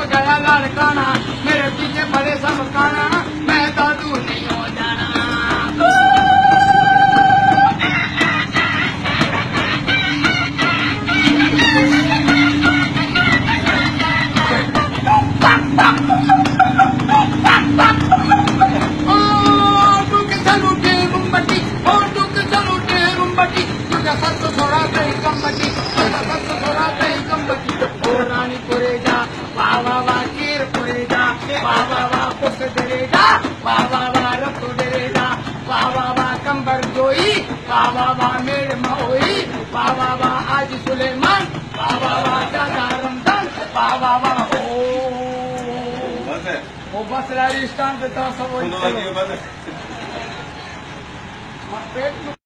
गया लड़काना, मेरे पीछे बड़े सब काना, मैं दादू नहीं हो जाना। मेरे मोई बाबा आज सुलेमान बाबा दादा रमजान बाबा ओ बस स्टैंड पे तो सब पेट